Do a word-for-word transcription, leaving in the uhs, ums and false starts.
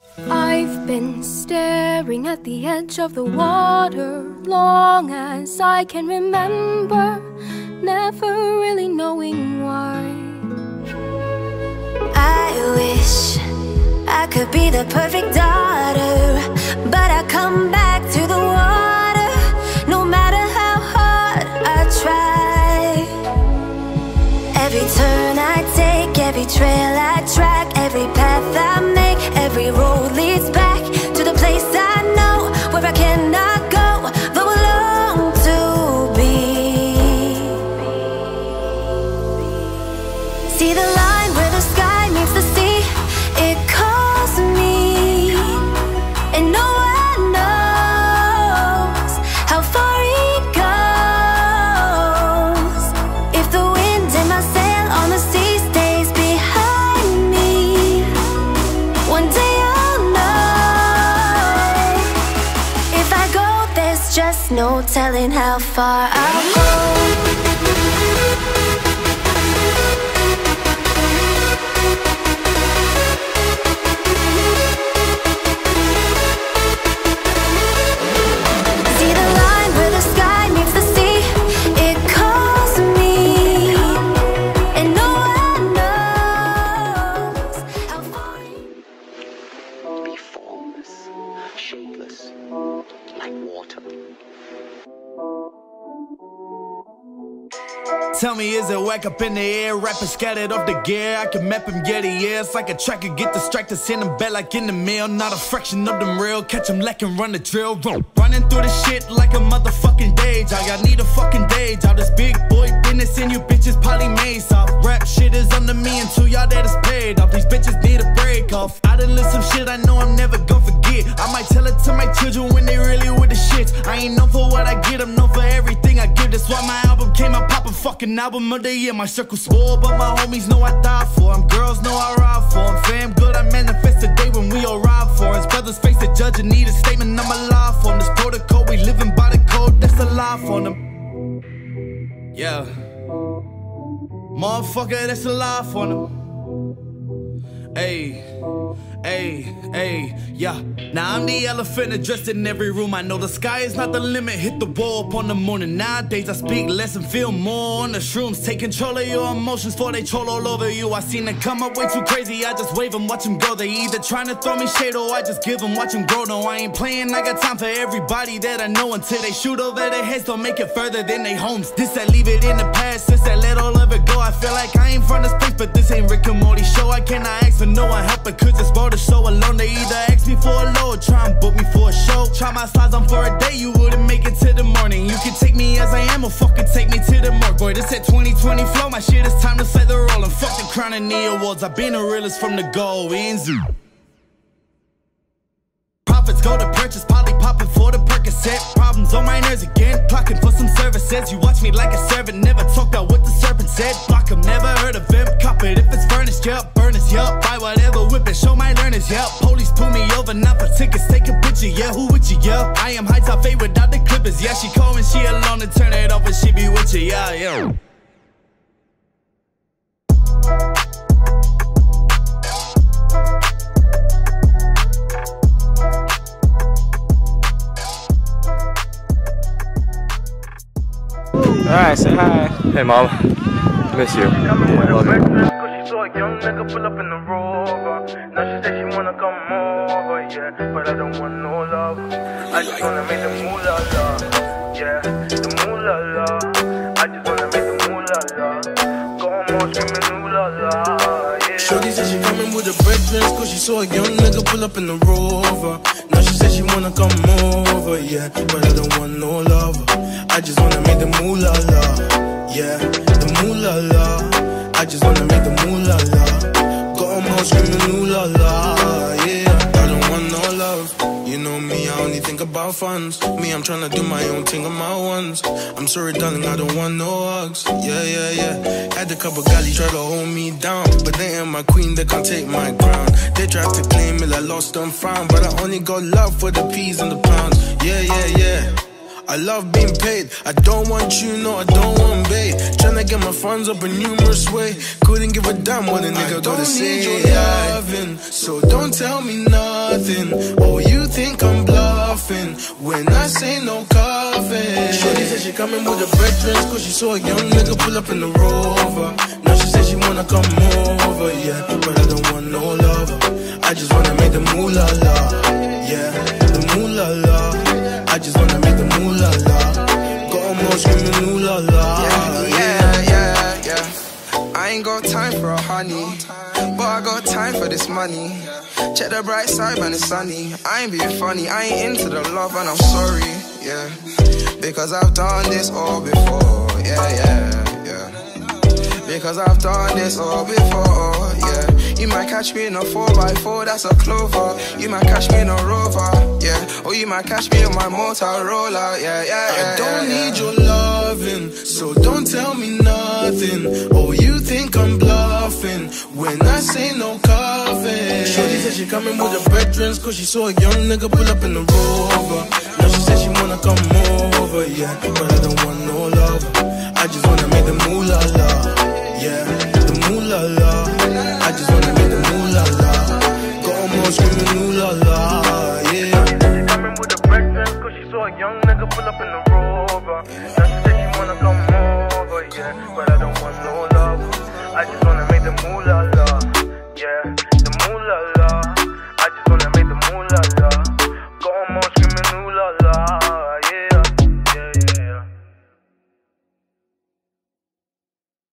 I've been staring at the edge of the water long as I can remember, never really knowing why. I wish I could be the perfect daughter, but I come back to the water no matter how hard I try. Every turn I take, every trail I track, every path I make, every road leads back to the place I know where I cannot go, though I long to be. See the line where the sky meets the sea, it calls me, and no one knows how far it goes. If the wind in my sail on the sea stays behind me, one day I'll know. If I go, there's just no telling how far I'll go. Tell me, is it whack up in the air? Rapping scattered off the gear. I can map him, yeah, the air. It's like a tracker, get distracted, send him back like in the mail. Not a fraction of them real. Catch him lacking, run the drill. Running through the shit like a motherfucking day job. I need a fucking day job. This big boy business and you bitches probably made soft. Rap shit is under me until y'all that is paid off. These bitches need a break off. I done list some shit I know I'm never gonna forget. I might tell it to my children when they really with the shit. I ain't known for what I get, I'm known for everything I give. That's why my album came out poppin', fucking album of the year. My circle small, but my homies know I die for them. Girls know I ride for them. Fam good, I manifest the day when we all ride for us. Brothers face the judge and need a statement, I'm alive for them. This protocol, we living by the code, that's a lie for them. Yeah. Motherfucker, that's a lie for them. Ayy. Ayy, ayy, yeah. Now I'm the elephant addressed in every room. I know the sky is not the limit. Hit the wall up on the moon. And nowadays I speak less and feel more on the shrooms. Take control of your emotions before they troll all over you. I seen them come up way too crazy. I just wave them, watch them go. They either trying to throw me shade or I just give them, watch them grow. No, I ain't playing. I got time for everybody that I know until they shoot over their heads. Don't make it further than they homes. This I leave it in the past. Since I let all of it go, I feel like I ain't from this place, but this ain't Rick and Morty show. I cannot ask for no one help because this world is so alone. They either ask me for a load, try and book me for a show. Try my slides on for a day, you wouldn't make it to the morning. You can take me as I am or fucking take me to the morgue. Boy, this that twenty twenty flow, my shit is time to say the roll. And fuck the crown and the awards, I've been a realist from the go. In zoo. Profits go to purchase, probably popping for the Percocet. Problems on my nerves again, clocking for some services. You watch me like a servant, never talk about what the serpent said. Block 'em, never heard of him, cop it if it's furnished, yup. Burn us, yup, buy whatever, whip it, show my learners, yup. Police pull me over, not for tickets, take a picture, yeah, who with you, yup. I am high top fade without the clippers, yeah, she call when she alone and turn it off when she be with you, yeah, yeah. Alright, say hi. Hey, Mom. Miss you. Yeah, love you. She saw a young nigga pull up in the Rover. Now she said she wanna come over, yeah. But I don't want no love. I just wanna make the moolah la. Yeah, the moolah la. I just wanna make the moolah la. Go home all screaming moolah la. Yeah. Shorty said she coming with the breakfast, cause she saw a young nigga pull up in the Rover. Now she said she wanna come over, yeah. But I don't want no love. I just wanna make the moolah la, yeah, the moolah la. I just wanna make the moolah la. Got 'em all screaming ooh la la, yeah. I don't want no love. You know me, I only think about funds. Me, I'm tryna do my own thing on my ones. I'm sorry, darling, I don't want no hugs. Yeah, yeah, yeah. Had a couple galley try to hold me down, but they ain't my queen, they can't take my crown. They tried to claim it, I lost and found, but I only got love for the peas and the pounds. Yeah, yeah, yeah. I love being paid. I don't want you, no, I don't want babe. Tryna get my funds up in numerous ways. Couldn't give a damn what a nigga gotta say. I don't need your loving, so don't tell me nothing. Oh, you think I'm bluffing when I say no coffee. Shorty said she coming with her brethren, cause she saw a young nigga pull up in the Rover. Now she said she wanna come over, yeah, but I don't want no lover. I just wanna make the moolah la, yeah, the moolah la. I just wanna make the moolah la. Got 'em all screaming ooh la la. Yeah, yeah, yeah, yeah. I ain't got time for a honey, but I got time for this money. Check the bright side, man, it's sunny. I ain't being funny, I ain't into the love, and I'm sorry, yeah, because I've done this all before, yeah, yeah, yeah. Because I've done this all before, yeah. You might catch me in a four by four, that's a Clover. You might catch me in a Rover, yeah. Or you might catch me on my Motorola, yeah, yeah, yeah. I don't yeah, need yeah. your loving, so don't tell me nothing. Oh, you think I'm bluffing when I say no coffee. Shorty said she coming with her brethren, cause she saw a young nigga pull up in the Rover. Now she said she wanna come over, yeah, but I don't want no love. I just wanna make the moolah la, yeah, the moolah la. I just wanna make the moolah la. Got 'em all screaming ooh la la, yeah. She coming with the breakfast, cause she saw a young nigga pull up in the Rover.